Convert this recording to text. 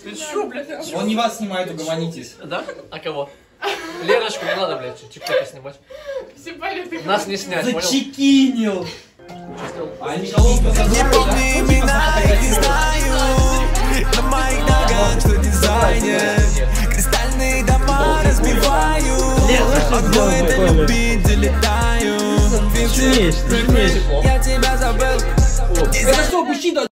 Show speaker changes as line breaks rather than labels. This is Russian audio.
Ты что, блядь?
Он не вас снимает, угомонитесь.
Да? А кого? Леночку не надо, блядь, тиктоки снимать. Нас не снять, понял?
Зачекинил. А
Не помню имена, их не знаю. На моих ногах что дизайнер. Кристальные дома разбиваю. Могу это любить, залетаю. Я тебя забыл.
Это что, мужчина?